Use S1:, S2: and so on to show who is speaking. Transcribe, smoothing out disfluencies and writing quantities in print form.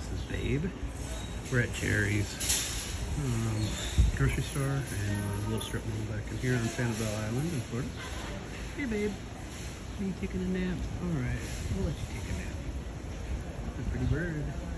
S1: This is Babe. We're at Jerry's grocery store and a little strip mall back in here on Sanibel Island in Florida. Hey babe, are you taking a nap? Alright, we'll let you take a nap. That's a pretty bird.